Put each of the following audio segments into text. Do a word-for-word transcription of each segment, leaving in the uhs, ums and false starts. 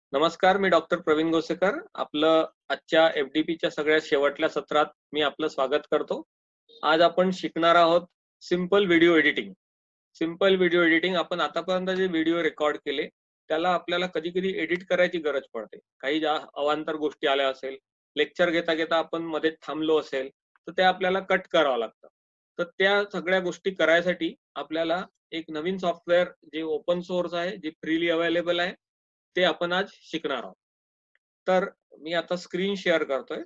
नमस्कार, मी डॉक्टर प्रवीण गोसेकर. आपलं आजच्या एफडीपीच्या सगळ्या शेवटल्या सत्रात मी आपलं स्वागत करतो. आज आपण शिकणार आहोत simple video editing. Simple video editing आपण आतापर्यंत जे व्हिडिओ रेकॉर्ड केले त्याला आपल्याला कधी कधी एडिट करायची गरज पडते. काही ज्या अवांतर गोष्टी आल्या असेल, लेक्चर घेता घेता आपण मध्ये थांबलो असेल, तर ते आपल्याला कट करावं लागतं. तर त्या सगळ्या गोष्टी करायसाठी आपल्याला एक नवीन सॉफ्टवेअर जे ओपन सोर्स आहे, जे फ्रीली अवेलेबल आहे, ते आपण आज शिकणार आहोत. तर मी आता स्क्रीन शेअर करतोय.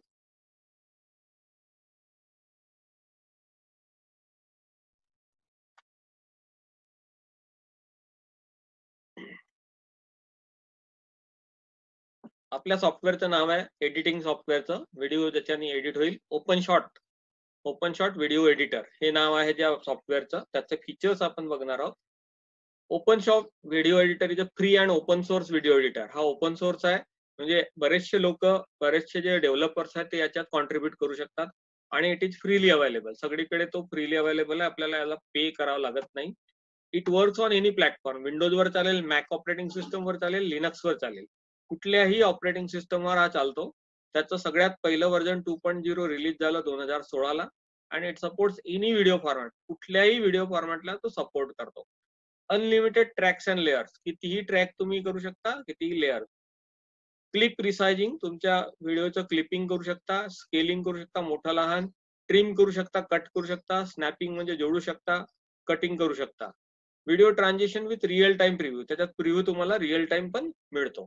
आपल्या सॉफ्टवेअरचं नाव आहे एडिटिंग सॉफ्टवेअरचं, व्हिडिओ ज्याच्याने एडिट होईल, OpenShot. OpenShot video editor हे नाव आहे ज्या सॉफ्टवेअरचं. त्याचे फीचर्स आपण बघणार आहोत. OpenShot video editor is a free and open source video editor. हा ओपन सोर्स आहे, म्हणजे बरेचसे लोक, बरेचसे जे डेव्हलपर्स आहेत ते याच्यात कॉन्ट्रीब्युट करू शकतात आणि इट इज फ्रीली अवेलेबल. सगळीकडे तो फ्रीली अवेलेबल आहे, आपल्याला याला पे करावं लागत नाही. It works on any platform. विंडोजवर चालेल, मॅक ऑपरेटिंग सिस्टमवर चालेल, लिनक्सवर चालेल, कुठल्याही ऑपरेटिंग सिस्टमवर हा चालतो. त्याचं सगळ्यात पहिलं version two point zero release झालं दोन हजार सोळाला आणि it supports any video format. कुठल्याही व्हिडिओ फॉर्मॅटला तो सपोर्ट करतो. अनलिमिटेड ट्रॅक्स अँड लेअर्स, कितीही ट्रॅक तुम्ही करू शकता, कितीही लेअर. क्लिप रिसायझिंग, तुमच्या व्हिडिओचं क्लिपिंग करू शकता, स्केलिंग करू शकता, मोठा लहान, ट्रिम करू शकता, कट करू शकता, स्नॅपिंग म्हणजे जोडू शकता, कटिंग करू शकता. Video transition with real time preview, त्याच्यात प्रिव्ह्यू तुम्हाला रिअल टाइम पण मिळतो.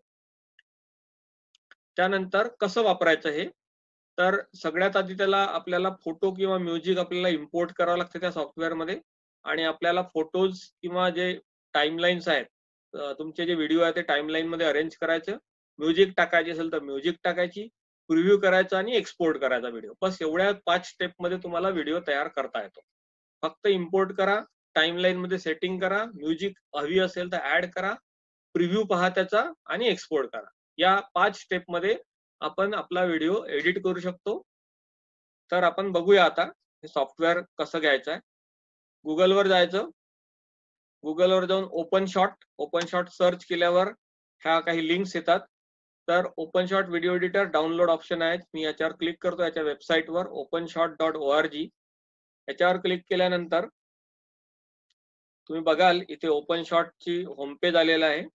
त्यानंतर कसं वापरायचं हे, तर सगळ्यात आधी त्याला आपल्याला फोटो किंवा म्युझिक आपल्याला इम्पोर्ट करावं लागतं त्या सॉफ्टवेअरमध्ये. आणि आपल्याला फोटोज किंवा जे टाइमलाईन्स आहेत, तुमचे जे व्हिडिओ आहे ते टाइमलाईन मध्ये अरेंज करायचं. म्युझिक टाकायची असेल तर म्युझिक टाकायची, प्रिव्ह्यू करायचा आणि एक्सपोर्ट करायचा व्हिडिओ. बस एवढ्या पाच स्टेप मध्ये तुम्हाला व्हिडिओ तयार करता येतो. फक्त इम्पोर्ट करा, टाइमलाईन मध्ये सेटिंग करा, म्युझिक हवी असेल तर ऍड करा, प्रिव्ह्यू पहा त्याचा आणि एक्सपोर्ट करा. या पाच स्टेप मध्ये आपण आपला व्हिडिओ एडिट करू शकतो. तर आपण बघूया आता हे सॉफ्टवेअर कसं घ्यायचं आहे. गुगलवर जायचं. गुगलवर जाऊन OpenShot, OpenShot search केल्यावर ह्या काही लिंक्स येतात. तर OpenShot video editor download option आहे, मी याच्यावर क्लिक करतो. याच्या वेबसाईटवर OpenShot dot O R G याच्यावर क्लिक केल्यानंतर तुम्ही बघाल इथे ओपन शॉटची होमपेज आलेला आहे.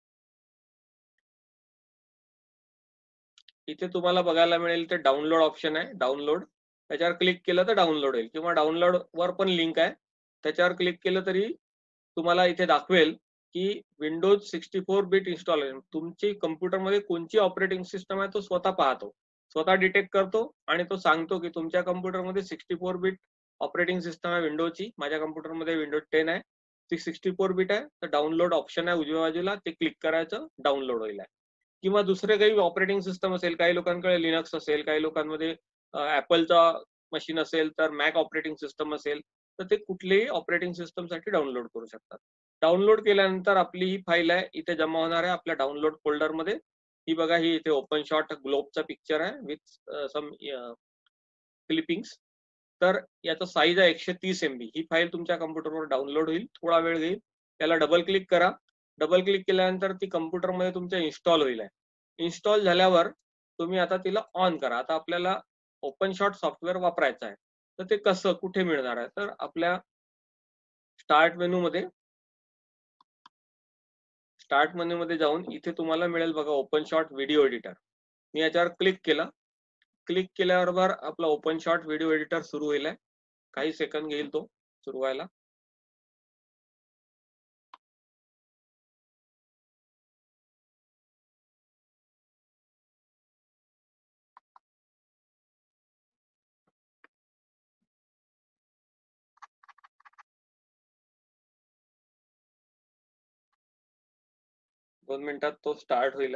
इथे तुम्हाला बघायला मिळेल ते डाउनलोड ऑप्शन आहे, डाउनलोड. त्याच्यावर क्लिक केलं तर डाउनलोड होईल, किंवा डाउनलोड वर पण लिंक आहे, त्याच्यावर क्लिक केलं तरी तुम्हाला इथे दाखवेल की Windows sixty four bit install आहे. तुमची कम्प्युटरमध्ये कोणची ऑपरेटिंग सिस्टम आहे तो स्वतः पाहतो, स्वतः डिटेक्ट करतो आणि तो सांगतो की तुमच्या कम्प्युटरमध्ये sixty four bit operating system आहे विंडोजची. माझ्या कम्प्युटरमध्ये विंडोज टेन आहे, ती सिक्स्टी फोर बिट आहे. तर डाउनलोड ऑप्शन आहे उजव्या बाजूला, ते क्लिक करायचं, डाउनलोड होईल. किंवा दुसरे काही ऑपरेटिंग सिस्टम असेल, काही लोकांकडे लिनक्स असेल, काही लोकांमध्ये ऍपलचा मशीन असेल, तर मॅक ऑपरेटिंग सिस्टम असेल, तर ते कुठलेही ऑपरेटिंग सिस्टम साठी डाउनलोड करू शकतात. डाउनलोड केल्यानंतर आपली ही फाईल आहे इथे जमा होणार आहे आपल्या डाउनलोड फोल्डर मध्ये. ही बघा, ही इथे ओपन शॉट ग्लोबचा पिक्चर आहे विथ सम क्लिपिंग्स. तर याचा साईज आहे एकशे तीस एमबी. ही फाईल तुमच्या कम्प्युटरवर डाउनलोड होईल, थोडा वेळ घेईल. त्याला डबल क्लिक करा. डबल क्लिक केल्यानंतर ती कम्प्युटरमध्ये तुमच्या इन्स्टॉल होईल. इन्स्टॉल झाल्यावर तुम्ही आता तिला ऑन करा. आता आपल्याला ओपन शॉट सॉफ्टवेअर वापरायचं आहे, तर ते कसं, कुठे मिळणार आहे, तर आपल्या स्टार्ट मेनू मध्ये स्टार्ट मेनू मध्ये जाऊन इथे तुम्हाला मिळेल बघा ओपन शॉट व्हिडिओ एडिटर. मी याच्यावर क्लिक केला. क्लिक केल्याबरोबर आपला ओपन शॉट व्हिडिओ एडिटर सुरू होईल. काही सेकंद घेईल तो सुरू व्हायला. दोन मिनिटात तो स्टार्ट होईल.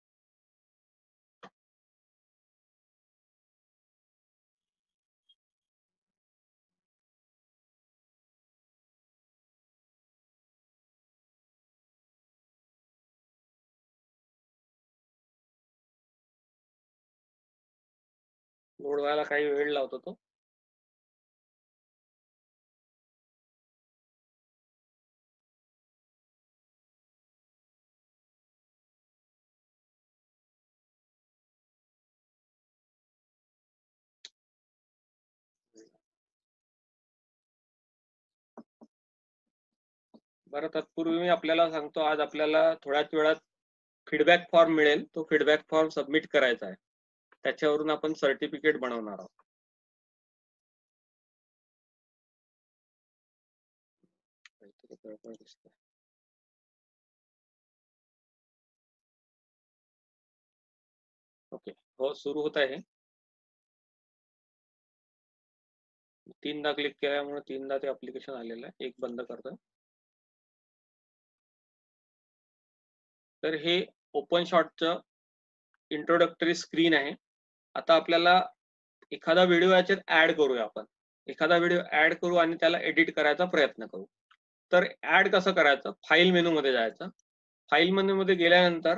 लोड व्हायला काही वेळ लावतो तो. बरं, तत्पूर्वी मी आपल्याला सांगतो, आज आपल्याला थोड्याच वेळात फीडबॅक फॉर्म मिळेल. तो फीडबॅक फॉर्म सबमिट करायचा आहे. त्याच्यावरून आपण सर्टिफिकेट बनवणार आहोत. ओके, हो, सुरू होत आहे. तीनदा क्लिक केल्यामुळे तीनदा ते ऍप्लिकेशन आलेलं आहे. एक बंद करतो. तर हे ओपन शॉटचं इंट्रोडक्टरी स्क्रीन आहे. आता आपल्याला एखादा व्हिडिओ याच्यात ऍड करूया. आपण एखादा व्हिडिओ ऍड करू आणि त्याला एडिट करायचा प्रयत्न करू. तर ऍड कसं करायचं? फाईल मेनू मध्ये जायचं. फाईल मेनू मध्ये गेल्यानंतर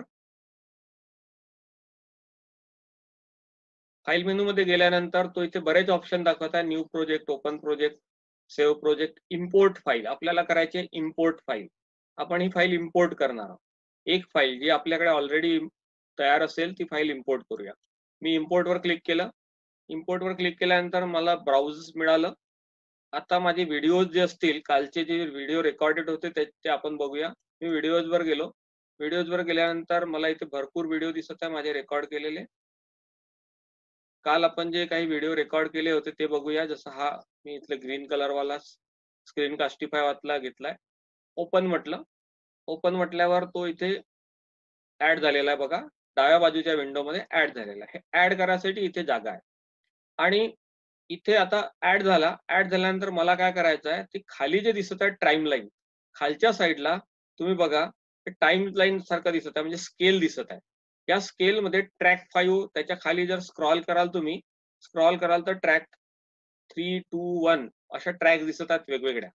फाईल मेनू मध्ये गेल्यानंतर तो इथे बरेच ऑप्शन दाखवत आहे. New project, open project, save project, import file. आपल्याला करायची आहे इम्पोर्ट फाईल. आपण ही फाईल इम्पोर्ट करणार आहोत. एक फाईल जी आपल्याकडे ऑलरेडी तयार असेल ती फाईल इम्पोर्ट करूया. मी इम्पोर्ट वर क्लिक केलं. इम्पोर्ट वर क्लिक केल्यानंतर मला ब्राउज मिळालं. आता माझे व्हिडिओज जे असतील, कालचे जे व्हिडिओ रेकॉर्डेड होते ते आपण बघूया. मी व्हिडिओज वर गेलो. व्हिडिओज वर गेल्यानंतर मला इथे भरपूर व्हिडिओ दिसत आहे माझे रेकॉर्ड केलेले. काल आपण जे काही व्हिडिओ रेकॉर्ड केले होते ते बघूया. जसं हा मी इथलं ग्रीन कलर वाला स्क्रीन कास्टिफाय वाचला घेतलाय. ओपन म्हटलं. ओपन म्हटल्यावर तो इथे ऍड झालेला आहे बघा. डाव्या बाजूच्या विंडोमध्ये ऍड झालेला आहे. ऍड करायसाठी इथे जागा आहे. आणि इथे आता ऍड झाला. ऍड झाल्यानंतर मला काय करायचं आहे, ते खाली जे दिसत आहे टाइम लाईन, खालच्या साईडला तुम्ही बघा टाइम लाईन सारखं दिसत आहे, म्हणजे स्केल दिसत आहे. या स्केल मध्ये ट्रॅक फाईव्ह, त्याच्या खाली जर स्क्रॉल कराल तुम्ही स्क्रॉल कराल तर ट्रॅक थ्री टू वन अशा ट्रॅक दिसत आहेत वेगवेगळ्या.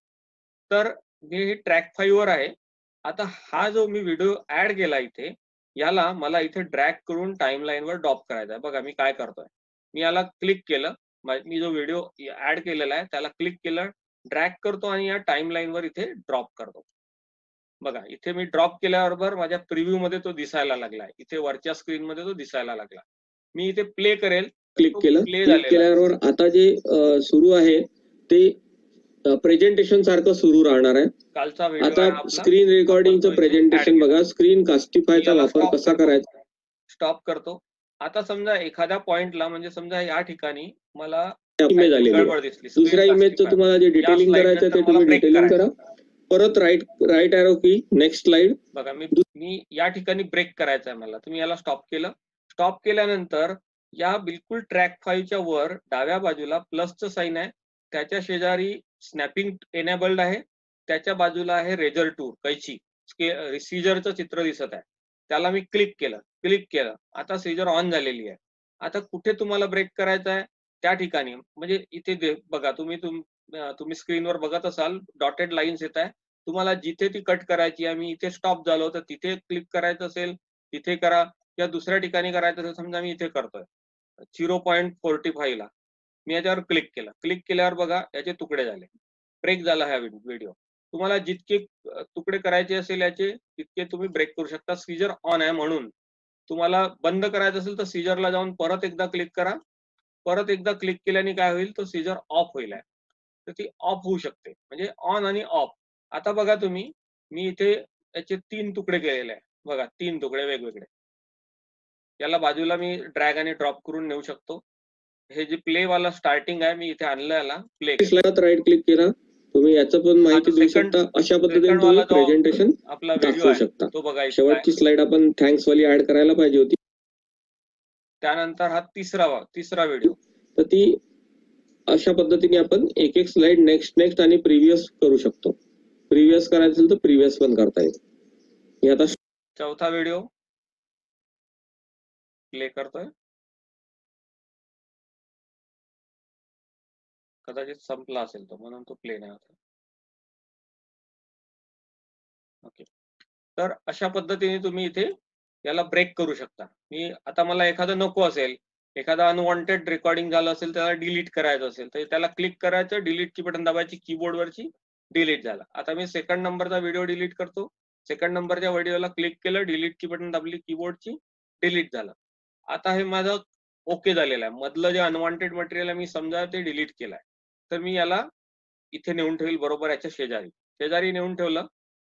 तर मी ट्रॅक फाईव्ह वर आहे. आता हा जो मी व्हिडिओ ऍड केला इथे, याला मला इथे ड्रॅग करून टाइम लाईन वर ड्रॉप करायचा आहे. बघा मी काय करतोय. मी याला क्लिक केलं. मी जो व्हिडिओ ऍड केलेला आहे त्याला क्लिक केलं, ड्रॅग करतो आणि या टाइम लाईन वर इथे ड्रॉप करतो. बघा इथे मी ड्रॉप केल्याबरोबर माझ्या प्रिव्ह्यू मध्ये तो दिसायला लागलाय. इथे वरच्या स्क्रीन मध्ये तो दिसायला लागला. मी इथे प्ले करेल. क्लिक केलं. क्लिक केल्यावर आता जे सुरू आहे ते प्रेझेंटेशन सारखं सुरू राहणार आहे. कालचा आता स्क्रीन रेकॉर्डिंगचं प्रेझेंटेशन बघा. स्क्रीन कास्टिफायचा वापर कसा करायचा. स्टॉप करतो. आता समजा एखाद्या पॉइंटला, म्हणजे समजा या ठिकाणी मला इमेज आलेली दिसली. दुसऱ्या इमेजचं तुम्हाला जे डिटेलिंग करायचं ते तुम्ही डिटेलिंग करा. परत right right arrow key next slide. बघा मी मी या ठिकाणी ब्रेक करायचा आहे मला. तुम्ही याला स्टॉप केलं. स्टॉप केल्यानंतर या बिलकुल ट्रॅक फाईव्हच्या वर डाव्या बाजूला प्लसचं साईन आहे. त्याच्या शेजारी स्नॅपिंग एनेबल्ड आहे. त्याच्या बाजूला आहे रेजर टूर, कैची सीजरचं चित्र दिसत आहे. त्याला मी क्लिक केलं. क्लिक केलं. आता सीजर ऑन झालेली आहे. आता कुठे तुम्हाला ब्रेक करायचा आहे त्या ठिकाणी, म्हणजे इथे बघा तुम्ही तुम्ही स्क्रीनवर बघत असाल डॉटेड लाईन्स येत आहे. तुम्हाला जिथे ती कट करायची आहे, मी इथे स्टॉप झालो तर तिथे क्लिक करायचं असेल तिथे करा, या दुसऱ्या ठिकाणी करायचं असेल, समजा मी इथे करतोय झिरो पॉईंट फोर्टी फाईव्ह ला मी याच्यावर क्लिक केलं. क्लिक केल्यावर बघा याचे तुकडे झाले. ब्रेक झाला हा व्हिडिओ. तुम्हाला जितके तुकडे करायचे असेल याचे तितके तुम्ही ब्रेक करू शकता. सीजर ऑन आहे म्हणून. तुम्हाला बंद करायचं असेल तर सीजरला जाऊन परत एकदा क्लिक करा. परत एकदा क्लिक केल्याने काय होईल, तो सीजर ऑफ होईल आहे. तर ती ऑफ होऊ शकते, म्हणजे ऑन आणि ऑफ. आता बघा तुम्ही, मी इथे याचे तीन तुकडे केलेले आहे बघा. तीन तुकडे वेगवेगळे. याला बाजूला मी ड्रॅग आणि ड्रॉप करून नेऊ शकतो. हे जे प्ले वाला स्टार्टिंग आहे मी इथे आणलं. याला प्ले राईट क्लिक केला. तुम्ही याचं पण माहिती देऊ शकता. अशा पद्धतीने तुम्ही प्रेझेंटेशन आपला व्हिडिओ शकता तो बघा. शेवटची स्लाइड आपण थँक्स वाली ऍड करायला पाहिजे होती. त्यानंतर हा तिसरा तिसरा व्हिडिओ. तर ती अशा पद्धतीने आपण एक एक स्लाइड नेक्स्ट नेक्स्ट आणि प्रिव्हियस करू शकतो. प्रिव्हियस करायचं असेल तर प्रिव्हियस पण करता येईल. मी आता चौथा व्हिडिओ प्ले करतोय. कदाचित संपला असेल तो, म्हणून तो प्ले नाही होत. ओके, तर अशा पद्धतीने तुम्ही इथे याला ब्रेक करू शकता. मी आता मला एखादं नको असेल, एखादा अनवॉन्टेड रेकॉर्डिंग झालं असेल, त्याला डिलीट करायचं असेल तर त्याला क्लिक करायचं, डिलीटची बटन दाबायची कीबोर्डवरची, डिलीट झाला. आता मी सेकंड नंबरचा व्हिडिओ डिलीट करतो. सेकंड नंबरच्या व्हिडिओला क्लिक केलं, डिलीटची बटन दाबली कीबोर्डची, डिलीट झालं. आता हे माझं ओके झालेलं आहे. मधलं जे अनवॉन्टेड मटेरियल आहे मी समजा ते डिलीट केलंय. तर मी याला इथे नेऊन ठेवेल बरोबर याच्या शेजारी. शेजारी नेऊन ठेवलं.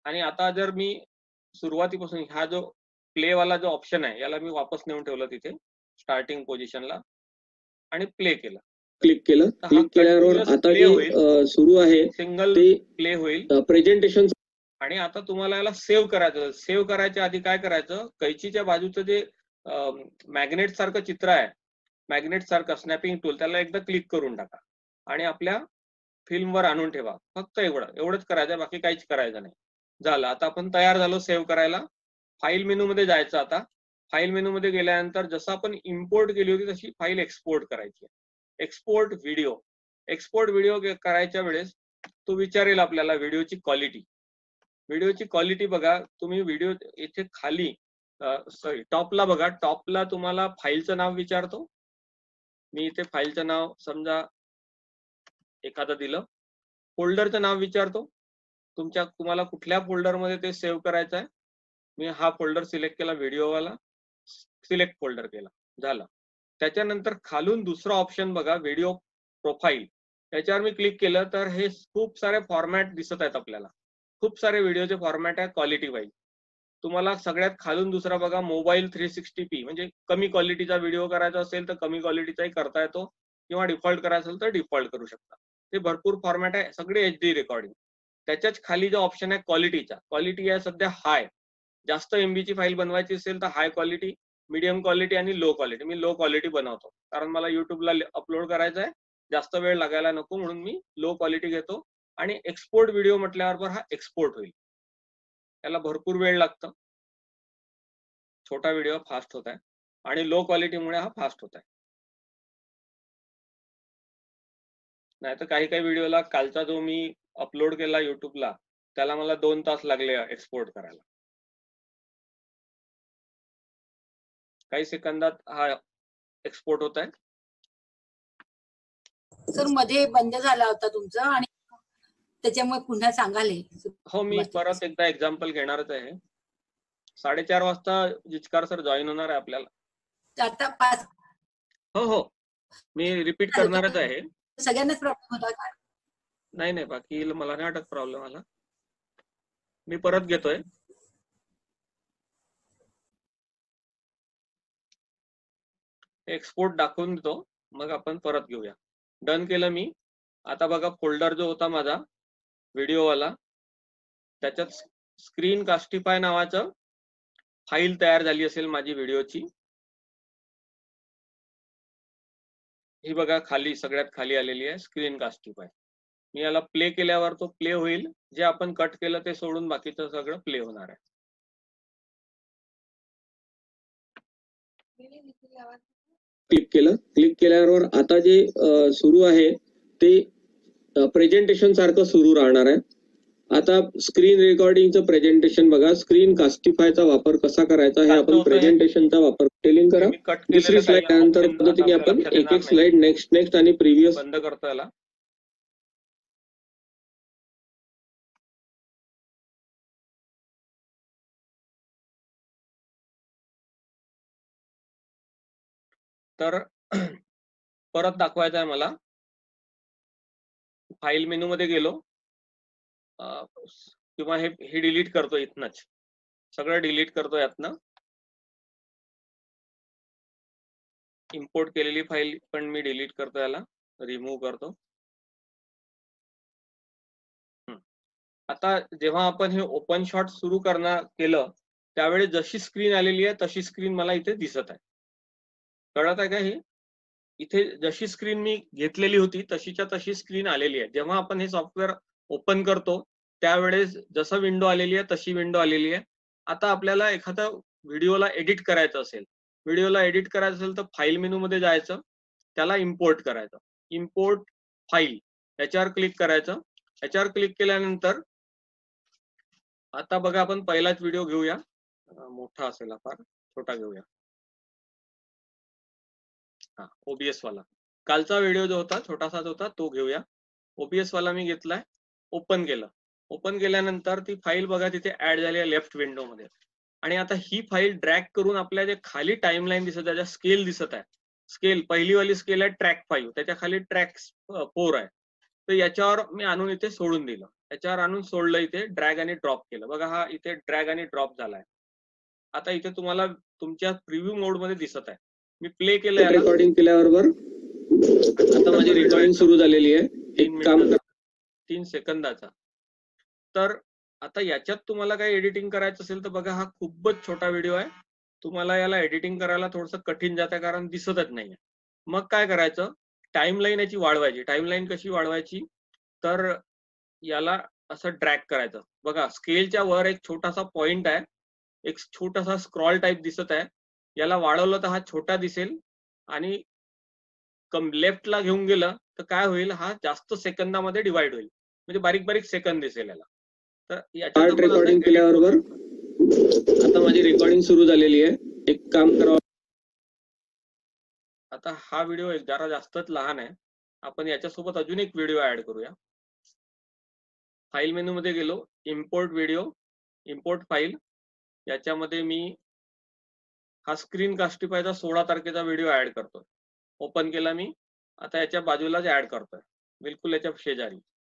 आणि आता जर मी सुरुवातीपासून हा जो प्ले वाला जो ऑप्शन आहे याला मी वापस नेऊन ठेवलं तिथे स्टार्टिंग पोझिशनला आणि प्ले केलं, क्लिक केलं. क्लिक केल्यावर आता जे सुरू आहे सिंगल ते प्ले होईल प्रेझेंटेशन. आणि आता तुम्हाला याला सेव्ह करायचं. सेव्ह करायच्या आधी काय करायचं, कैचीच्या बाजूचं जे मॅग्नेट सारखं चित्र आहे, मॅग्नेट सारखं स्नॅपिंग टूल, त्याला एकदा क्लिक करून टाका आणि आपल्या फिल्मवर आणून ठेवा. फक्त एवढं एवढंच करायचं, बाकी काहीच करायचं नाही. झालं, आता आपण तयार झालो सेव्ह करायला. फाईल मेनू मध्ये जायचं. आता फाईल मेनू मध्ये गेल्यानंतर जसं आपण इम्पोर्ट केली होती तशी फाईल एक्सपोर्ट करायची. Export video. एक्सपोर्ट व्हिडिओ करायच्या वेळेस तो विचारेल आपल्याला व्हिडिओची क्वालिटी. व्हिडिओची क्वालिटी बघा तुम्ही. व्हिडिओ इथे खाली सॉरी टॉपला बघा, टॉपला तुम्हाला फाईलचं नाव विचारतो. मी इथे फाईलचं नाव समजा एखादं दिलं. फोल्डरचं नाव विचारतो, तुमच्या तुम्हाला कुठल्या फोल्डरमध्ये ते सेव्ह करायचं आहे. मी हा फोल्डर सिलेक्ट केला, व्हिडिओवाला, सिलेक्ट फोल्डर केला, झालं. त्याच्यानंतर खालून दुसरा ऑप्शन बघा, व्हिडिओ प्रोफाईल. त्याच्यावर मी क्लिक केलं तर हे खूप सारे फॉर्मॅट दिसत आहेत आपल्याला. खूप सारे व्हिडिओचे फॉर्मॅट आहे क्वालिटी वाईज. तुम्हाला सगळ्यात खालून दुसरा बघा, मोबाईल थ्री सिक्स्टी पी, म्हणजे कमी क्वालिटीचा व्हिडिओ करायचा असेल तर कमी क्वालिटीचाही करता येतो, किंवा डिफॉल्ट करायचं असेल तर डिफॉल्ट करू शकता. ते भरपूर फॉर्मॅट आहे, सगळे एच डी रेकॉर्डिंग. त्याच्याच खाली जो ऑप्शन आहे क्वालिटीचा, क्वालिटी आहे सध्या हाय. जास्त एमबीची फाईल बनवायची असेल तर हाय क्वालिटी, मीडियम क्वालिटी आणि लो क्वालिटी. मी लो क्वालिटी बनवतो कारण मला युट्यूबला अपलोड करायचं आहे, जास्त वेळ लागायला नको म्हणून मी लो क्वालिटी घेतो. आणि एक्सपोर्ट व्हिडिओ म्हटल्यावर हा एक्सपोर्ट होईल, त्याला भरपूर वेळ लागतं. छोटा व्हिडिओ फास्ट होत आहे आणि लो क्वालिटीमुळे हा फास्ट होत आहे. नाही तर काही काही व्हिडिओला कालचा जो मी अपलोड केला युट्यूबला त्याला मला दोन तास लागले एक्सपोर्ट करायला. काही सेकंदात हा एक्सपोर्ट होत आहे. सर मध्ये बंद झाला होता तुमचा आणि त्याच्यामुळे पुन्हा सांगाले. हो, मी परत एकदा एक्झाम्पल घेणारच आहे. साडेचार वाजता जिचकार सर जॉईन होणार आहे आपल्याला. आता पाच. हो हो, मी रिपीट करणारच आहे. सगळ्यांनाच प्रॉब्लेम होता का? नाही नाही, बाकी मला नाही वाटत प्रॉब्लेम आला. मी परत घेतोय. एक्सपोर्ट दाखवून देतो, मग आपण परत घेऊया. डन केलं मी. आता बघा फोल्डर जो होता माझा व्हिडिओवाला, त्याच्यात स्क्रीन कास्टिफाय नावाचं फाईल तयार झाली असेल माझी व्हिडिओची. ही बघा खाली, सगळ्यात खाली आलेली आहे स्क्रीन कास्टिफाय. मी याला प्ले केल्यावर तो प्ले होईल. जे आपण कट केलं ते सोडून बाकीचं सगळं प्ले होणार आहे. क्लिक केलं. क्लिक केल्यावर आता जे सुरू आहे ते प्रेझेंटेशन सारखं सुरू राहणार आहे. आता स्क्रीन रेकॉर्डिंगचं प्रेझेंटेशन बघा. स्क्रीन कास्टिफायचा वापर कसा करायचा हे आपण प्रेझेंटेशनचा वापर टेलिंग करा. दुसरी स्लाइड त्यानंतर पद्धतीने आपण एक एक स्लाइड नेक्स्ट नेक्स्ट आणि प्रिव्हियस बंद करतो याला. तर परत दाखवायचं आहे मला. फाईल मेनू मध्ये गेलो किंवा हे हे डिलीट करतो, इथनच सगळं डिलीट करतो यातनं. इम्पोर्ट केलेली फाईल पण मी डिलीट करतो, याला रिमूव्ह करतो. आता जेव्हा आपण हे ओपन शॉट सुरू करणार केलं त्यावेळी जशी स्क्रीन आलेली आहे तशी स्क्रीन मला इथे दिसत आहे. कळत आहे का? हे इथे जशी स्क्रीन मी घेतलेली होती तशीच्या तशी स्क्रीन आलेली आहे. जेव्हा आपण हे सॉफ्टवेअर ओपन करतो त्यावेळेस जसं विंडो आलेली आहे तशी विंडो आलेली आहे. आता आपल्याला एखादा व्हिडिओला एडिट करायचं असेल, व्हिडिओला एडिट करायचं असेल तर फाईल मेनू मध्ये जायचं, त्याला इम्पोर्ट करायचं. इम्पोर्ट फाईल याच्यावर क्लिक करायचं. याच्यावर क्लिक केल्यानंतर आता बघा आपण पहिलाच व्हिडिओ घेऊया. मोठा असेल हा, फार छोटा घेऊया. हा, ओबीएस वाला. कालचा व्हिडिओ जो होता छोटासाच होता तो घेऊया. ओबीएस वाला मी घेतलाय. ओपन केलं. ओपन केल्यानंतर ती फाईल बघा तिथे ऍड झाली आहे लेफ्ट विंडो मध्ये. आणि आता ही फाईल ड्रॅग करून आपल्या जे खाली टाइमलाईन दिसत आहे, स्केल दिसत आहे, स्केल पहिली वाली स्केल आहे ट्रॅक फाईव्ह, त्याच्या खाली ट्रॅक फोर आहे. तर याच्यावर मी आणून इथे सोडून दिलं. याच्यावर आणून सोडलं, इथे ड्रॅग आणि ड्रॉप केलं. बघा हा इथे ड्रॅग आणि ड्रॉप झालाय. आता इथे तुम्हाला तुमच्या प्रिव्ह्यू मोड मध्ये दिसत आहे. मी प्ले केलं याला. रेकॉर्डिंग केल्याबरोबर आता माझी रेकॉर्डिंग सुरू झालेली आहे. तीन एक काम मिनिटाचा तीन सेकंदाचा. तर आता याच्यात तुम्हाला काही एडिटिंग करायचं असेल तर बघा हा खूपच छोटा व्हिडिओ आहे. तुम्हाला याला एडिटिंग करायला थोडंसं कठीण जातं कारण दिसतच नाहीये. मग काय करायचं, टाइमलाईन याची वाढवायची. टाइमलाईन कशी वाढवायची, तर याला असं ड्रॅग करायचं. बघा स्केलच्या वर एक छोटासा पॉइंट आहे, एक छोटासा स्क्रॉल टाइप दिसत आहे. याला वाढवलं तर हा छोटा दिसेल आणि कम लेफ्टला घेऊन गेलं तर काय होईल, हा जास्त सेकंदामध्ये डिवाइड होईल, म्हणजे बारीक बारीक सेकंद दिसेल याला. तर याच्यात रेकॉर्डिंग केल्याबरोबर आता माझी रेकॉर्डिंग सुरू झालेली आहे. एक काम करावं. आता हा व्हिडिओ जरा जास्तच लहान आहे. आपण याच्यासोबत अजून एक व्हिडिओ ऍड करूया. फाईल मेनू मध्ये गेलो, इम्पोर्ट व्हिडिओ, इम्पोर्ट फाईल. याच्यामध्ये मी हा स्क्रीन कास्टिफायचा सोळा तारखेचा व्हिडिओ ऍड करतोय. ओपन केला मी. आता याच्या बाजूलाच ऍड करतोय, बिलकुल याच्या शेजारी,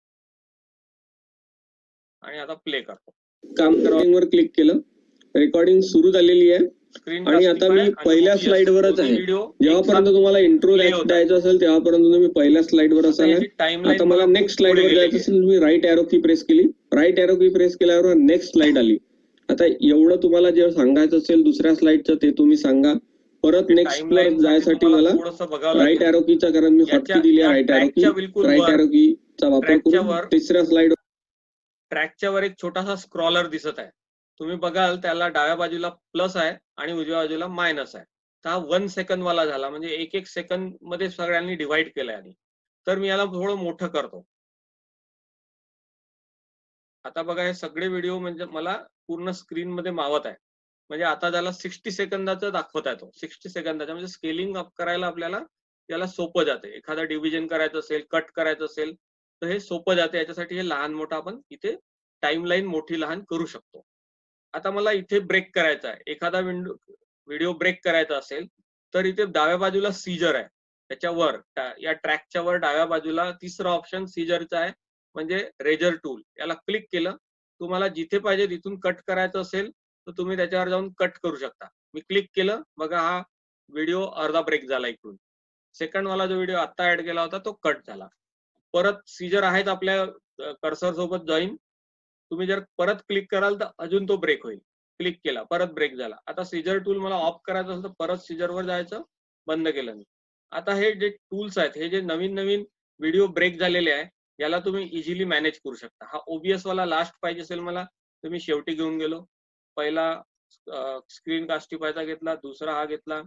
आणि आता प्ले करतो. काम करावं वर क्लिक केलं. रेकॉर्डिंग सुरू झालेली आहे. स्क्रीन आणि आता मी पहिल्या स्लाइड वरच आहे. जेव्हापर्यंत तुम्हाला इंट्रो द्यायचा असेल तेव्हापर्यंत तुम्ही पहिल्या स्लाइड वर असाल. आता मला नेक्स्ट स्लाइड वर जायचं असेल, तुम्ही राईट एरो की प्रेस केली. राईट एरो की प्रेस केल्यावर नेक्स्ट स्लाइड आली. आता एवढं तुम्हाला जे सांगायचं असेल दुसऱ्या स्लाइडचं ते तुम्ही सांगा. परत नेक्स्ट वर जायसाठी मला राईट एरो कीचा, कारण मी हॉटकी दिली आहे right arrow key, right arrow कीचा वापर करून तिसऱ्या स्लाइड. ट्रॅकच्या वर एक छोटासा स्क्रॉलर दिसत आहे. तुम्ही बघाल त्याला डाव्या बाजूला प्लस आहे आणि उजव्या बाजूला मायनस आहे. तर हा वन सेकंद वाला झाला, म्हणजे एक एक सेकंद मध्ये सगळ्यांनी डिवाइड केलंय. आणि तर मी याला थोडं मोठं करतो. आता बघा हे सगळे व्हिडिओ म्हणजे मला पूर्ण स्क्रीन मध्ये मावत आहे. म्हणजे आता त्याला सिक्स्टी सेकंदाचा दाखवत आहे तो. सिक्स्टी सेकंदाचा म्हणजे स्केलिंग अप करायला आपल्याला याला सोपं जाते. एखादा डिव्हिजन करायचं असेल, कट करायचं असेल तर हे सोपं जाते. याच्यासाठी हे लहान मोठं आपण इथे टाइमलाईन मोठी लहान करू शकतो. आता मला इथे ब्रेक करायचा आहे. एखादा विंडो व्हिडिओ ब्रेक करायचा असेल तर इथे डाव्या बाजूला सीजर आहे. त्याच्यावर या ट्रॅकच्या वर डाव्या बाजूला तिसरा ऑप्शन सीजरचा आहे, म्हणजे रेजर टूल. याला क्लिक केलं, तुम्हाला जिथे पाहिजे तिथून कट करायचं असेल तर तुम्ही त्याच्यावर जाऊन कट करू शकता. मी क्लिक केलं, बघा हा व्हिडिओ अर्धा ब्रेक झाला इकडून. सेकंड वाला जो व्हिडिओ आता ऍड केला होता तो कट झाला. परत सीजर आहेत आपल्या कर्सर सोबत जॉईन. तुम्ही जर परत क्लिक कराल तर अजून तो ब्रेक होईल. क्लिक केला, परत ब्रेक झाला. आता सीजर टूल मला ऑफ करायचं असेल तर परत सीजरवर जायचं, बंद केलं मी. आता हे जे टूल्स आहेत, हे जे नवीन नवीन व्हिडिओ ब्रेक झालेले आहे, याला तुम्ही इझिली मॅनेज करू शकता. हा ओबीएस वाला लास्ट पाहिजे असेल मला तर मी शेवटी घेऊन गेलो. पहिला स्क्रीन कास्टिफायचा घेतला, दुसरा हा घेतला.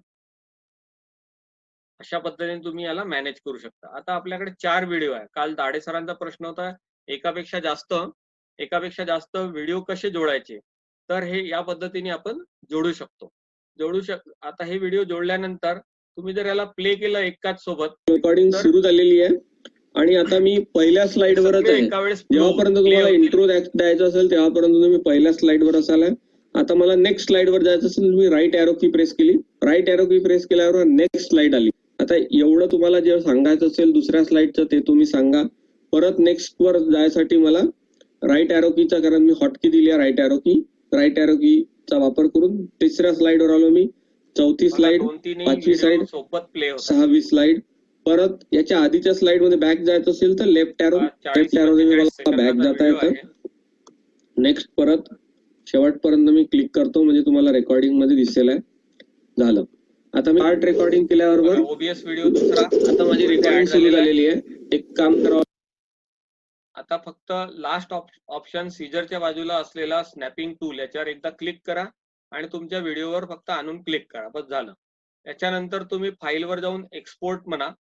अशा पद्धतीने तुम्ही याला मॅनेज करू शकता. आता आपल्याकडे चार व्हिडिओ आहे. काल दाडे सरांचा प्रश्न होता एकापेक्षा जास्त एकापेक्षा जास्त व्हिडिओ कसे जोडायचे. तर हे या पद्धतीने आपण जोडू शकतो. जोडू शक आता हे व्हिडिओ जोडल्यानंतर तुम्ही जर याला प्ले केलं एकाच सोबत, रेकॉर्डिंग सुरू झालेली आहे. आणि आता मी पहिल्या स्लाइड वरच आहे. जेव्हापर्यंत तुम्हाला इंट्रो द्यायचा असेल तेव्हापर्यंत तुम्ही पहिल्या स्लाइड वर असाल. आता मला नेक्स्ट स्लाइड वर जायचं असेल, तुम्ही राईट एरो की प्रेस केली. राईट एरो की प्रेस केल्यावर नेक्स्ट स्लाइड आली. आता एवढं तुम्हाला जे सांगायचं असेल दुसऱ्या स्लाइडचं ते तुम्ही सांगा. परत नेक्स्ट वर जायसाठी मला राईट एरो कीचा, कारण मी हॉटकी दिली आहे right arrow key, right arrow कीचा वापर करून तिसऱ्या स्लाइड वर आलो मी. चौथी स्लाइड, पाचवी स्लाइड, सहावी स्लाइड. परत याच्या आधीच्या स्लाइड मध्ये बॅक जायचं असेल तर लेफ्ट एरो, लेफ्ट एरो मला बॅक जाता येतं. नेक्स्ट परत शेवटपर्यंत मी क्लिक करतो, म्हणजे तुम्हाला रेकॉर्डिंग मध्ये दिसेल आहे. झालं. आता मी पार्ट रेकॉर्डिंग केल्याबरोबर ओबीएस व्हिडिओ दुसरा आता माझी रेकॉर्डिंग सुरू झालेली आहे. एक काम करावं. आता फक्त लास्ट ऑप्शन सीजरच्या बाजूला असलेला स्नॅपिंग टूल याच्यावर एकदा क्लिक करा आणि तुमच्या व्हिडिओवर फक्त आणून क्लिक करा, बस झालं. याच्यानंतर तुम्ही फाईलवर जाऊन एक्सपोर्ट म्हणा.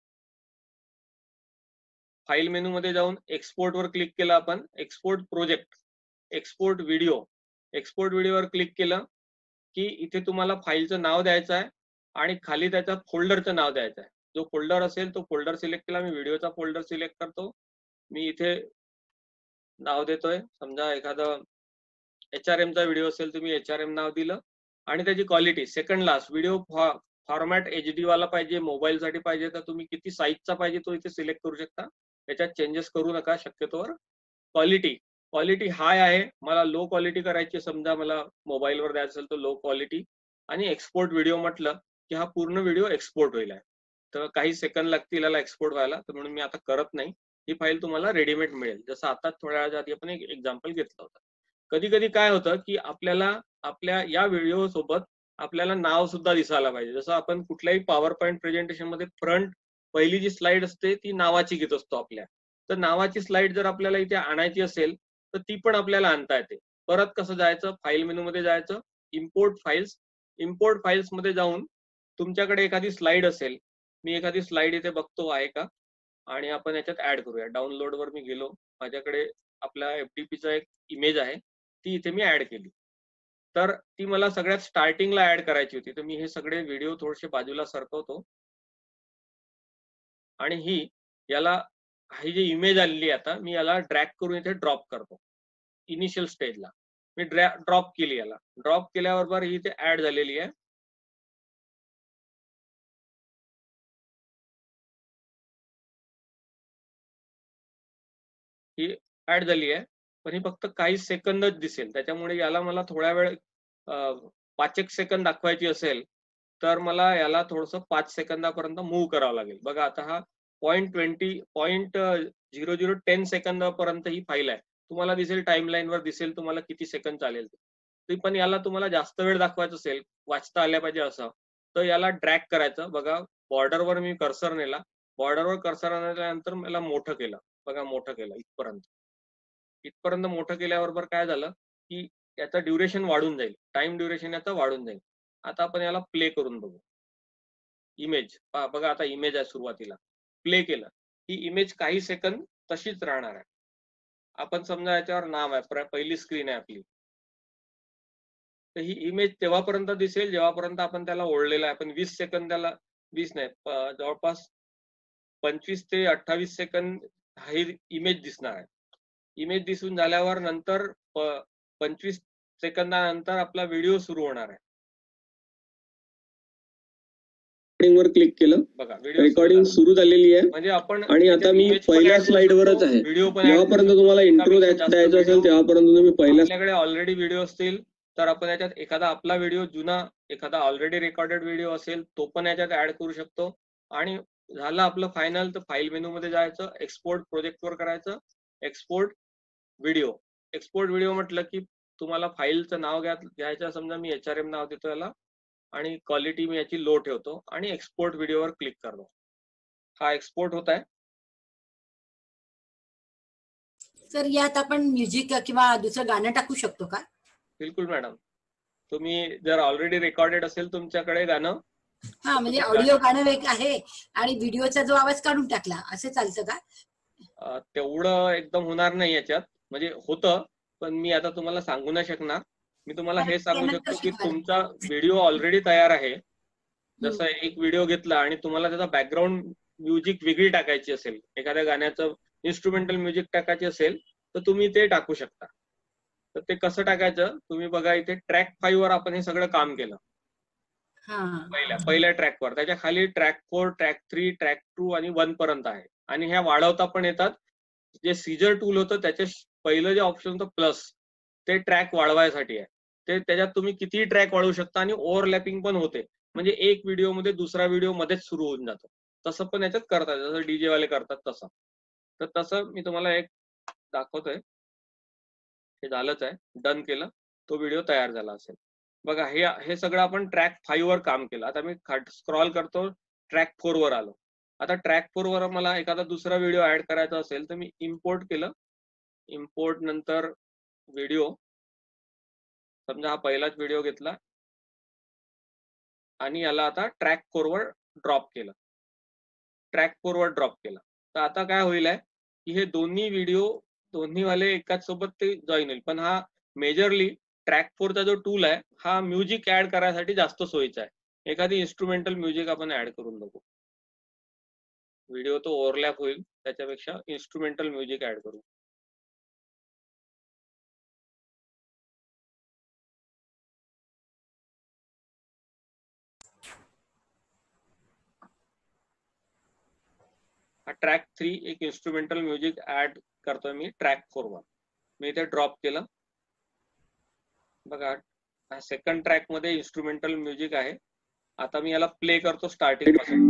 फाईल मेनू मध्ये जाऊन एक्सपोर्ट वर क्लिक केलं आपण. Export project, export video, export व्हिडिओवर क्लिक केलं की इथे तुम्हाला फाईलचं नाव द्यायचं आहे आणि खाली त्याच्या फोल्डरचं नाव द्यायचं आहे. जो फोल्डर असेल तो फोल्डर सिलेक्ट केला. मी व्हिडिओचा फोल्डर सिलेक्ट करतो. मी इथे नाव देतोय, समजा एखादं एच आर एमचा व्हिडिओ असेल तुम्ही एच आर एम नाव दिलं. आणि त्याची quality second last video format H D वाला पाहिजे, मोबाईल साठी पाहिजे तर तुम्ही किती साईजचा पाहिजे तो इथे सिलेक्ट करू शकता. त्याच्यात चेंजेस करू नका शक्यतोवर. क्वालिटी क्वालिटी हाय आहे, मला लो क्वालिटी करायची, समजा मला मोबाईलवर द्यायचं असेल तर लो क्वालिटी, आणि एक्सपोर्ट व्हिडिओ म्हटलं की हा पूर्ण व्हिडिओ एक्सपोर्ट होईल आहे. तर काही सेकंद लागतील याला एक्सपोर्ट व्हायला, तर म्हणून मी आता करत नाही. ही फाईल तुम्हाला रेडीमेड मिळेल, जसं आता थोड्या वेळाच्या आधी आपण एक एक्झाम्पल घेतलं होतं. कधी कधी काय होतं की आपल्याला आपल्या या व्हिडिओ सोबत आपल्याला नाव सुद्धा दिसायला पाहिजे. जसं आपण कुठल्याही पॉवर पॉईंट प्रेझेंटेशन मध्ये फ्रंट पहिली जी स्लाइड असते ती नावाची घेत असतो आपल्या. तर नावाची स्लाइड जर आपल्याला इथे आणायची असेल तर ती पण आपल्याला आणता येते. परत कसं जायचं, फाईल मेनू मध्ये जायचं, इम्पोर्ट फाईल्स, इम्पोर्ट फाईल्स मध्ये जाऊन तुमच्याकडे एखादी स्लाइड असेल, मी एखादी स्लाइड इथे बघतो आहे का, आणि आपण याच्यात ऍड करूया. डाउनलोड वर मी गेलो, माझ्याकडे आपल्या एफटीपीचा एक इमेज आहे, ती इथे मी ऍड केली. तर ती मला सगळ्यात स्टार्टिंगला ऍड करायची होती, तर मी हे सगळे व्हिडिओ थोडेसे बाजूला सरकवतो आणि ही याला ही जी इमेज आलेली आता मी याला ड्रॅग करून इथे ड्रॉप करतो. इनिशियल स्टेजला मी ड्रॉप केली, याला ड्रॉप केल्याबरोबर ही इथे ऍड झालेली आहे. ही ऍड झाली आहे, पण ही फक्त काही सेकंदच दिसेल. त्याच्यामुळे याला मला थोड्या वेळ पाच एक सेकंद दाखवायची असेल तर मला याला थोडस पाच सेकंदापर्यंत मूव्ह करावं लागेल. बघा आता हा point twenty point zero zero ten सेकंदापर्यंत ही फाईल आहे. तुम्हाला दिसेल टाइमलाईन वर दिसेल तुम्हाला किती सेकंद चालेल ते. पण याला तुम्हाला जास्त वेळ दाखवायचं असेल, वाचता आल्या पाहिजे असं, तर याला ड्रॅग करायचं. बघा बॉर्डरवर मी कर्सर नेला, बॉर्डरवर कर्सर आणल्यानंतर मला मोठं केलं. बघा मोठं केलं इथपर्यंत. इथपर्यंत मोठं केल्याबरोबर काय झालं की याचा ड्युरेशन वाढून जाईल, टाइम ड्युरेशन याचा वाढून जाईल. आता आपण याला प्ले करून बघू. इमेज बघा, आता इमेज आहे, सुरुवातीला प्ले केलं, ही इमेज काही सेकंद तशीच राहणार आहे. आपण समजा याच्यावर नाव आहे, पहिली स्क्रीन आहे आपली, तर ही इमेज तेव्हापर्यंत दिसेल जेव्हापर्यंत आपण त्याला ओढलेलं आहे. आपण वीस सेकंद त्याला, वीस नाही जवळपास पंचवीस ते अठ्ठावीस सेकंद ही इमेज दिसणार आहे. इमेज दिसून झाल्यावर नंतर पंचवीस सेकंदानंतर आपला व्हिडिओ सुरू होणार आहे. वर क्लिक केलं, बघा रेकॉर्डिंग सुरू झालेली आहे. म्हणजे आपण आणि आता मी पहिल्या स्लाइड वरच आहे. जेव्हापर्यंत तुम्हाला इंट्रो द्यायचा असेल तेव्हापर्यंत तुम्ही पहिल्या, आपल्याकडे ऑलरेडी व्हिडिओ असतील तर आपण याच्यात एखादा आपला व्हिडिओ जुना, एखादा ऑलरेडी रेकॉर्डेड व्हिडिओ असेल तो पण याच्यात ऍड करू शकतो. आणि झालं आपलं फायनल, तर फाईल मेनू मध्ये जायचं, एक्सपोर्ट प्रोजेक्ट वर करायचं, एक्सपोर्ट व्हिडिओ. एक्सपोर्ट व्हिडिओ म्हटलं की तुम्हाला फाईलचं नाव घ्या घ्यायचं, समजा मी एच आर एम नाव देतो याला, आणि क्वालिटी मी याची लो ठेवतो आणि एक्सपोर्ट व्हिडिओवर क्लिक करतो. हा एक्सपोर्ट होत आहे. सर यात आपण म्युझिक किंवा दुसरं गाणं टाकू शकतो का? बिलकुल मॅडम, तुम्ही जर ऑलरेडी रेकॉर्डेड असेल तुमच्याकडे गाणं, हा म्हणजे ऑडिओ गाणं एक आहे आणि व्हिडिओचा जो आवाज काढून टाकला, असं चालतं का? तेवढं एकदम होणार नाही याच्यात, म्हणजे होतं, पण मी आता तुम्हाला सांगू नाही शकणार. मी तुम्हाला हे सांगू शकतो की तुमचा व्हिडिओ ऑलरेडी तयार आहे. जसं एक व्हिडिओ घेतला आणि तुम्हाला त्याचा बॅकग्राऊंड म्युझिक वेगळी टाकायची असेल, एखाद्या गाण्याचं इन्स्ट्रुमेंटल म्युझिक टाकायची असेल तर तुम्ही ते टाकू शकता. तर ते कसं टाकायचं, तुम्ही बघा इथे ट्रॅक फाईव्ह वर आपण हे सगळं काम केलं. पहिल्या पहिल्या ट्रॅकवर, त्याच्या खाली track four, track three, track two आणि वन पर्यंत आहे. आणि ह्या वाढवता पण येतात. जे सीजर टूल होतं त्याचे पहिलं जे ऑप्शन होतं प्लस, ते ट्रॅक वाढवायसाठी आहे. ते त्याच्यात तुम्ही कितीही ट्रॅक वाढवू शकता आणि ओव्हरलॅपिंग पण होते. म्हणजे एक व्हिडिओ मध्ये दुसरा व्हिडिओ मध्येच सुरू होऊन जातो. तसं पण याच्यात करतात, जसं डीजे वाले करतात तसं. तर तसं मी तुम्हाला एक दाखवतोय. हे झालंच आहे, डन केलं, तो व्हिडिओ तयार झाला असेल. बघा हे हे सगळं आपण ट्रॅक फाईव्ह वर काम केलं. आता मी स्क्रॉल करतो, ट्रॅक फोर वर आलो. आता ट्रॅक फोर वर मला एखादा दुसरा व्हिडिओ ऍड करायचा असेल तर मी इम्पोर्ट केलं. इम्पोर्ट नंतर व्हिडिओ, समजा हा पहिलाच व्हिडिओ घेतला आणि याला आता ट्रॅक फोर वर ड्रॉप केलं. ट्रॅक फोर वर ड्रॉप केला तर आता काय होईल आहे की हे दोन्ही व्हिडिओ दोन्ही वाले एकाच सोबत ते जॉईन होईल. पण हा मेजरली ट्रॅक फोरचा जो टूल आहे हा म्युझिक ऍड करायसाठी जास्त सोयीचा आहे. एखादी इन्स्ट्रुमेंटल म्युझिक आपण ऍड करून बघू. व्हिडिओ तो ओव्हरलॅप होईल, त्याच्यापेक्षा इन्स्ट्रुमेंटल म्युझिक ऍड करू. ट्रॅक थ्री एक इन्स्ट्रुमेंटल म्युझिक ऍड करतोय मी ट्रॅक फोर वर. मी इथे ड्रॉप केलं बघा. सेकंड ट्रॅक मध्ये इन्स्ट्रुमेंटल म्युझिक आहे. आता मी याला प्ले करतो स्टार्टिंग पासून.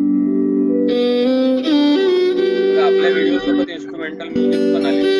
आपल्या व्हिडिओ सोबत इन्स्ट्रुमेंटल म्युझिक पण आले.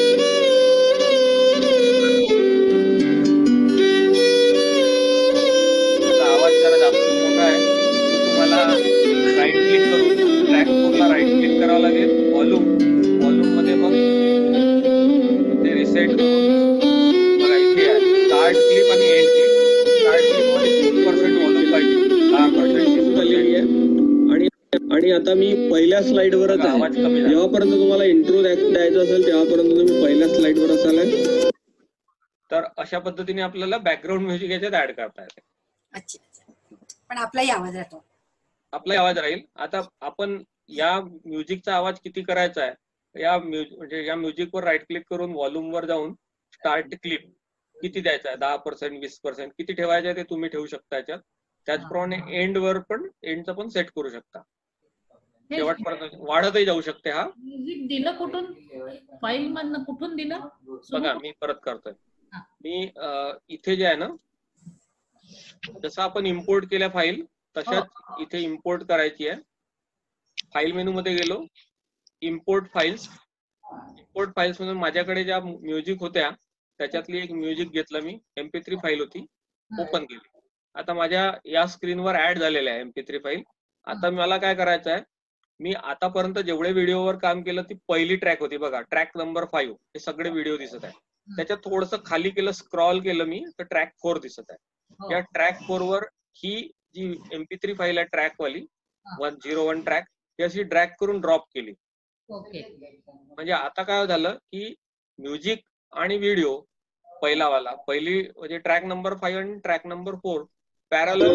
आवाज जरा जास्त मोठा आहे. तुम्हाला राईट क्लिक करून ट्रॅक फोरला राईट क्लिक करावं लागेल. व्हॉल्यूम व्हॉल्यूम मध्ये मग ते रिसेट बघा इथे आहे स्टार्ट क्लिप आणि एंड क्लिप. स्टार्ट क्लिप मध्ये तीस पर्सेंट व्हॉल्यूम पाहिजे. दहा पर्सेंट झालेली आहे. आणि आणि आता मी पहिल्या स्लाइड वरच आहे. आवाज कमी झाला. जेव्हापर्यंत तुम्हाला इंट्रो द्यायचा असेल तेव्हापर्यंत तुम्ही पहिल्या स्लाइड वर असाल. तर अशा पद्धतीने आपल्याला बॅकग्राऊंड म्युझिक याच्यात ऍड करता येते. अच्छा, पण आपलाही आवाज राहतो. आपला आवाज राहील. आता आपण या म्युझिकचा आवाज किती करायचा आहे या म्युझिक म्हणजे या म्युझिक वर राईट क्लिक करून व्हॉल्यूम वर जाऊन स्टार्ट क्लिप किती द्यायचा आहे, दहा पर्सेंट वीस पर्सेंट किती ठेवायचं आहे ते तुम्ही ठेवू शकता याच्यात. त्याचप्रमाणे एंड वर पण एंडचं पण सेट करू शकता. शेवटपर्यंत वाढतही जाऊ शकते. हा म्युझिक दिलं कुठून, फाईल मधनं कुठून दिलं बघा मी परत करतोय. मी इथे जे आहे ना जसं आपण इम्पोर्ट केल्या फाईल तशाच इथे इम्पोर्ट करायची आहे. फाईल मेनू मध्ये गेलो, इम्पोर्ट फाईल्स. इम्पोर्ट फाईल्स मधून माझ्याकडे ज्या म्युझिक होत्या त्याच्यातली एक म्युझिक घेतलं मी. एमपी थ्री फाईल होती, ओपन केली. आता माझ्या या स्क्रीनवर ऍड झालेल्या आहे एमपी थ्री फाईल. आता मला काय करायचं आहे, मी आतापर्यंत जेवढे व्हिडिओवर काम केलं ती पहिली ट्रॅक होती बघा, ट्रॅक नंबर फाईव्ह. हे सगळे व्हिडिओ दिसत आहे. त्याच्यात थोडंसं खाली केलं, स्क्रॉल केलं मी तर ट्रॅक फोर दिसत आहे. या ट्रॅक फोर वर ही जी एमपी थ्री फाईल आहे ट्रॅक वाली वन झिरो वन ट्रॅक ही अशी ड्रॅग करून ड्रॉप केली. म्हणजे आता काय झालं की म्युझिक आणि व्हिडिओ पहिला वाला पहिली म्हणजे ट्रॅक नंबर फाईव्ह आणि ट्रॅक नंबर फोर पॅरलल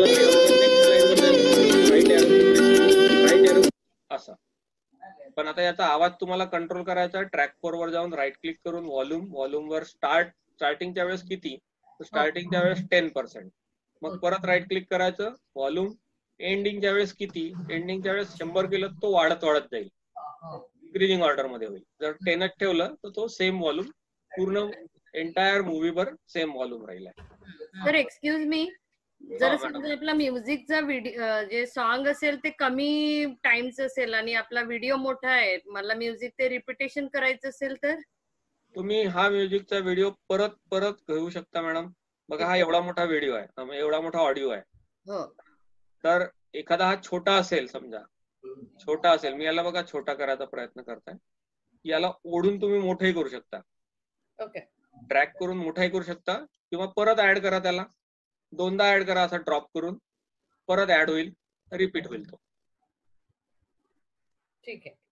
असं. पण आता याचा आवाज तुम्हाला कंट्रोल करायचा. ट्रॅक फोर वर जाऊन राईट क्लिक करून व्हॉल्यूम व्हॉल्यूम वर स्टार्ट स्टार्टिंगच्या वेळेस किती, स्टार्टिंगच्या वेळेस टेन पर्सेंट. मग परत राईट क्लिक करायचं, व्हॉल्यूम एंडिंगच्या वेळेस किती, एंडिंगच्या वेळेस शंभर केलं तो वाढत वाढत जाईल, इंक्रीजिंग ऑर्डर मध्ये होईल. जर टेनच ठेवलं तर तो सेम व्हॉल्यूम पूर्ण एंटायर मूवीवर सेम व्हॉल्यूम राहील. सर एक्सक्यूज मी, जर समजा आपला म्युझिकचा व्हिडिओ जे सॉन्ग असेल ते कमी टाइमचं असेल आणि आपला व्हिडिओ मोठा आहे, मला म्युझिक ते रिपिटेशन करायचं असेल तर तुम्ही हा म्युझिकचा व्हिडिओ परत परत घेऊ शकता मॅडम. बघा हा एवढा मोठा व्हिडिओ आहे, एवढा मोठा ऑडिओ आहे. तर एखादा हा छोटा असेल, समजा छोटा असेल, मी याला बघा छोटा करायचा प्रयत्न करताय. याला ओढून तुम्ही मोठंही करू शकता, ट्रॅक करून मोठाही करू शकता किंवा परत ऍड करा. त्याला दोनदा ऍड करा, असा ड्रॉप करून परत ऍड होईल, रिपीट होईल तो. ठीक आहे,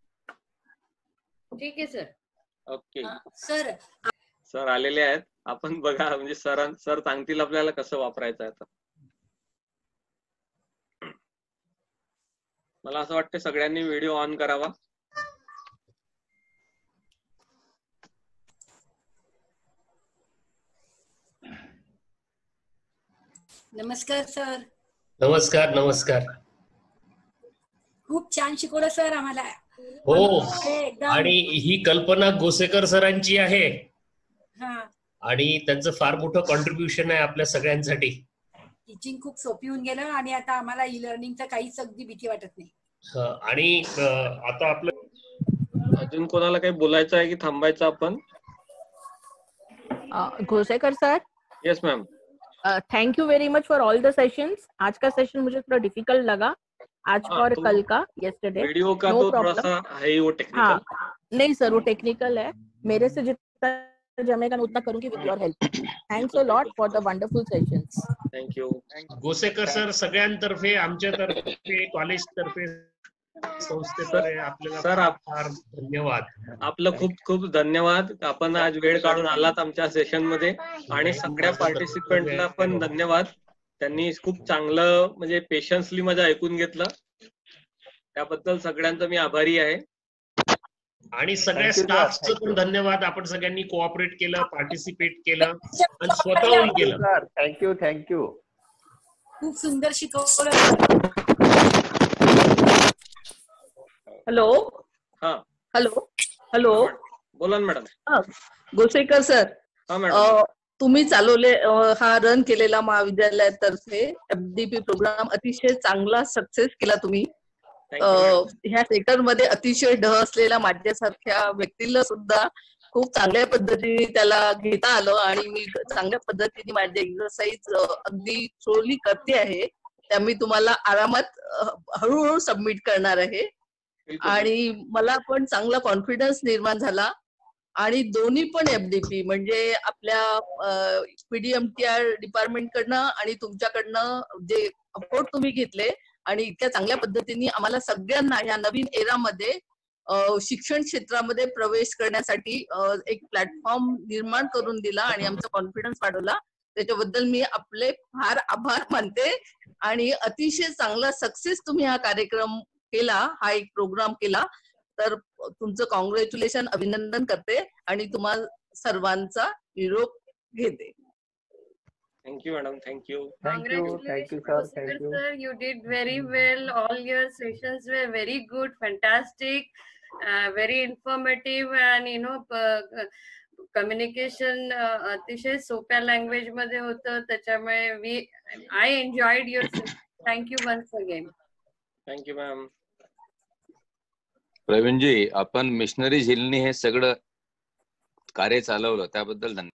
ठीक आहे सर. ओके सर सर आलेले आहेत. आपण बघा म्हणजे सर सर सांगतील आपल्याला कसं वापरायचं आहे. मला असं वाटतं सगळ्यांनी व्हिडिओ ऑन करावा. नमस्कार सर. नमस्कार नमस्कार. खूप छान शिकवलं सर आम्हाला. हो, आणि ही कल्पना गोसेकर सरांची आहे आणि त्यांचं फार मोठं कॉन्ट्रीब्युशन आहे आपल्या सगळ्यांसाठी. टीचिंग खूप सोपी होऊन गेलं आणि आता आम्हाला ई लर्निंगचा काहीच अगदी भीती वाटत नाही. आणि आता आपलं अजून कोणाला काही बोलायचं आहे की थांबायचं आपण? Ghosekar sir. Yes ma'am. Thank you very much for all the sessions. आज का सेशन मुझे थोड़ा डिफिकल्ट लगा, आज का और कल का, यस्टरडे. वीडियो का तो थोड़ा सा है वो टेक्निकल. हाँ, नहीं सर वो टेक्निकल है. मेरे से जितना जमेगा मैं उतना करूंगी with your help. Thanks a lot for the wonderful sessions. Thank you. Gosekar sir सगळ्यांतर्फे, आमच्यातर्फे, कॉलेज तर्फे, संस्थेतर्फे आपल्याला सर फार धन्यवाद. आपलं खूप खूप धन्यवाद. आपण आज वेळ काढून आलात आमच्या सेशन मध्ये. आणि सगळ्या पार्टिसिपेंटला पण धन्यवाद. त्यांनी खूप चांगलं म्हणजे पेशन्सली माझं ऐकून घेतलं. त्याबद्दल सगळ्यांचा मी आभारी आहे. आणि सगळ्या स्टाफचं पण धन्यवाद. आपण सगळ्यांनी कोऑपरेट केलं, पार्टिसिपेट केलं आणि स्वतःहून केलं. Thank you thank you. खूप सुंदर शिकवलं. हेलो. हा हेलो. हेलो. बोला ना मॅडम. गोसेकर सर, हा मॅडम. अ, तुम्ही चालवले अ, हा रन केलेला महाविद्यालयातर्फे एफडीपी प्रोग्राम अतिशय चांगला सक्सेस केला तुम्ही. अ, थँक्यू मॅडम. ह्या सेक्टर मध्ये अतिशय ढ असलेल्या माझ्यासारख्या व्यक्तीला सुद्धा खूप चांगल्या पद्धतीने त्याला घेता आलं आणि मी चांगल्या पद्धतीने माझे एक्सरसाइज अगदी थ्रोली करते आहे. त्या मी तुम्हाला आरामात अ, हळूहळू सबमिट करणार आहे. बिलकुल. आणि मला पण चांगला कॉन्फिडन्स निर्माण झाला. आणि दोन्ही पण एफडीपी म्हणजे आपल्या पीडीएमटीआर डिपार्टमेंट कडनं आणि तुमच्याकडनं जे अफोर्ड तुम्ही घेतले आणि इतक्या चांगल्या पद्धतीने आम्हाला सगळ्यांना या नवीन एरामध्ये अ, शिक्षण क्षेत्रामध्ये प्रवेश करण्यासाठी अ, एक प्लॅटफॉर्म निर्माण करून दिला आणि आमचा कॉन्फिडन्स वाढवला. त्याच्याबद्दल मी आपले फार आभार मानते. आणि अतिशय चांगला सक्सेस तुम्ही हा कार्यक्रम केला, हा एक प्रोग्राम केला. तर तुमचं कॉंग्रॅच्युलेशन, अभिनंदन करते आणि तुम्हाला सर्वांचा निरोप घेते. Thank you madam. Thank you. Thank you, thank you, Congratulations, sir. Gosekar Thank you. sir. You did very well. All your sessions were very good, fantastic, uh, very informative, and you know, communication अतिशय सोप्या language मध्ये होतं. त्याच्यामुळे we I enjoyed your session. Thank you once again. Thank you ma'am. Praveenji, आपण missionary झिलनी हे सगळं कार्य चालवलं त्याबद्दल धन्यवाद.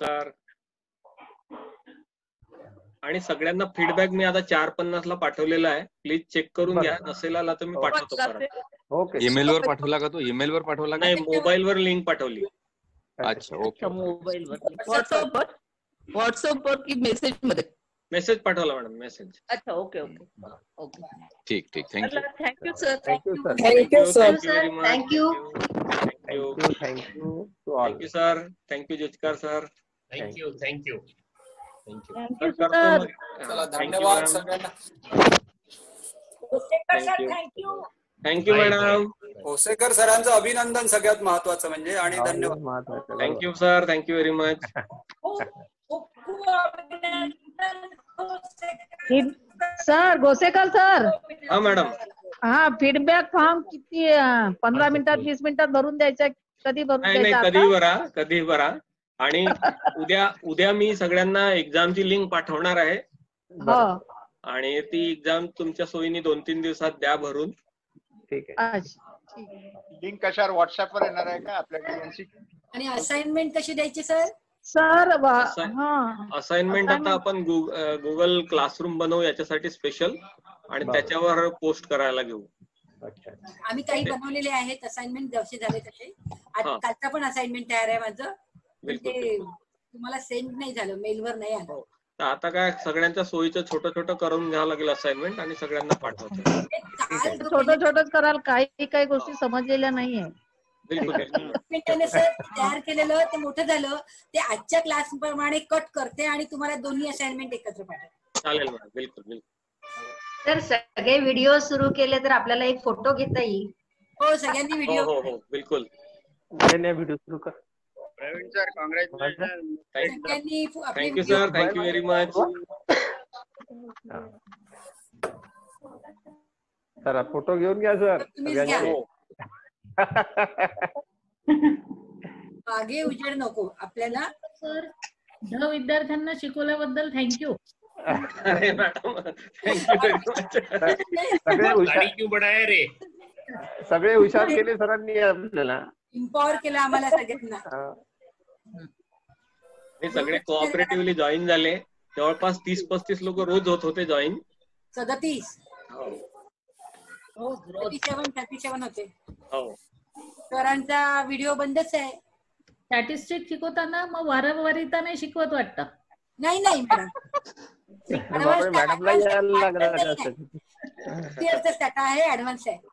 सर. आणि सगळ्यांना फीडबॅक मी आता चार पन्नास ला पाठवलेला आहे. प्लीज चेक करून घ्या. नसेल आला तर मी पाठवतो परत. ओके. ईमेल वर पाठवला का तो? ईमेल वर पाठवला का? नाही, मोबाईल वर लिंक पाठवली. अच्छा ओके. मोबाईल वर व्हॉट्सअपवर व्हॉट्सअपवर की मेसेज मध्ये? मेसेज पाठवला मॅडम, मेसेज. अच्छा ओके ओके ओके. ठीक ठीक. Thank you. Thank you sir. Thank you sir. Thank you sir. Thank you thank you. Thank you thank you to all. Thank you sir. Thank you जोचकर sir. Thank you thank you thank you. Thank you करतो सर. मग. चला Thank you, धन्यवाद ma'am. सगळ्यांना. Thank you. Thank you Bye, madam. Bhosekar सरांचं अभिनंदन सगळ्यात महत्वाचं म्हणजे आणि धन्यवाद. महत्वाचं. Thank you sir. Thank you very much. Sir Gosekar sir. हा मॅडम. हा फीडबॅक फॉर्म किती अं, पंधरा मिनिटात वीस मिनिटात भरून द्यायचा? कधी भरून नाही नाही, द्यायचा कधी आता? भरा, कधी भरा. आणि उद्या उद्या मी सगळ्यांना एक्झामची लिंक पाठवणार आहे. हो. आणि ती एक्झाम तुमच्या सोयीने दोन तीन दिवसात द्या भरून. ठीक आहे. अच्छा. लिंक कशावर व्हॉट्सअपवर येणार आहे का आपल्या टीएनसी? आणि असाइनमेंट कशी द्यायची सर? सर वा- Assign- हा असाइनमेंट आता Assignment. आपण गुगल क्लासरूम बनवू याच्यासाठी स्पेशल, आणि बरं. त्याच्यावर पोस्ट करायला घेऊ. अच्छा. आम्ही काही बनवलेले आहेत असाइनमेंट जसे झाले तसे. आज हा. कालचा पण असाइनमेंट तयार आहे माझं. पण बिलकुल, ते बिलकुल. तुम्हाला सेंड नाही झालं, मेलवर नाही आलं. हो. तर आता काय सगळ्यांच्या सोयीचं छोटं छोटं करून घ्यावं लागेल असाइनमेंट, आणि सगळ्यांना पाठवायचं. ते काल जो छोटं छोटंच कराल. काही काही गोष्टी समजलेल्या नाहीये. बिलकुल बिलकुल. मिनिटाने सर तयार केलेलं ते मोठं झालं, ते आजच्या क्लास प्रमाणे कट करते आणि तुम्हाला दोन्ही असाइनमेंट एकत्र पाठवते. चालेल मॅडम. बिलकुल बिलकुल. तर सगळे व्हिडिओ सुरू केले तर आपल्याला एक फोटो घेता येईल. हो, सगळ्यांनी हो व्हिडिओ हो हो बिलकुल. व्हिडिओ सुरू कर. Praveen sir congratulation. सगळ्यांनी फु- आपले thank you video sir. Thank you very much. चला फोटो घेऊन घ्या सर. तुम्हीच घ्या. सगळ्यांचे. हो. मागे उजेड नको आपल्याला. सर ढ विद्यार्थ्यांना शिकवल्याबद्दल थँक्यू. अरे मॅडम, थँक्यू व्हेरी मच. सगळे गाडी हुशार क्यों बढ़ाया रे? सगळे हुशार केले सरांनी आपल्याला. इम्पॉवर केलं आम्हाला सगळ्यांना. हा. हे सगळे कोऑपरेटिव्हली जॉईन झाले. जवळपास तीस पस्तीस लोक रोज होत होते जॉईन. सदतीस हो थर्टी सेवन थर्टी सेवन होते. हो. सरांचा व्हिडिओ बंदच आहे. स्टॅटिस्टिक शिकवताना मग वारंवारिता नाही शिकवत वाटतं. नाही नाही मॅडम. बापरे, मॅडमला यायला लागला. स्टॅटा आहे, ऍडव्हान्स आहे.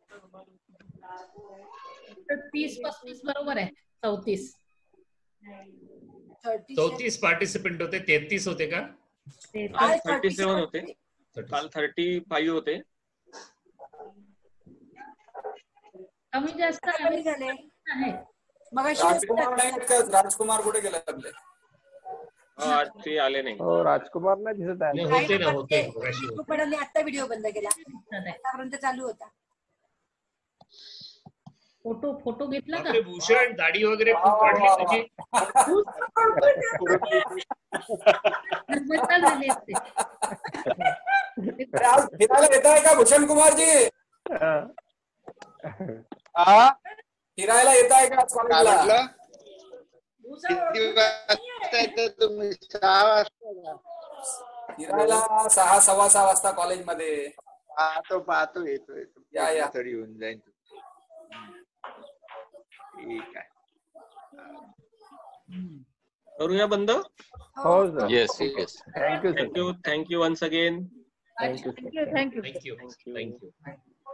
तर तीस पस्तीस बरोबर आहे. चौतीस थर्टी चौतीस पार्टिसिपेंट होते. तेहतीस होते का? काल थर्टी सेवन होते. काल थर्टी फाईव्ह होते. कमी जास्त कमी झाले. आहे. मग राजकुमार नाही आहेत का? राजकुमार कुठे गेले आपले? हो, आज ते आले नाही. हो राजकुमार नाही दिसत आहे. नाही, होते ना होते मगाशी होते. पडाले आता व्हिडिओ बंद केला. आतापर्यंत चालू होता. फोटो फोटो घेतला का? बापरे, भूषण दाढी वगैरे खूप वाढली तुझी. नर्मदा झाली असते. अरे, आज फिरायला येत आहे का भूषण कुमारजी? हा फिरायला येत आहे का आज काय कॉलेजला? म्हटलं? किती वाजता येतं तुम्ही? सहा वाजता. फिरायला सहा सव्वा सहा वाजता कॉलेजमध्ये. पाहतो पाहतो येतो येतो. या, या. तरी येऊन जाईन. ठीक आहे. करूया बंद. हो sir. Yes yes. Thank you sir. Thank you thank you once again. Thank you thank you thank you. Thank you thank you.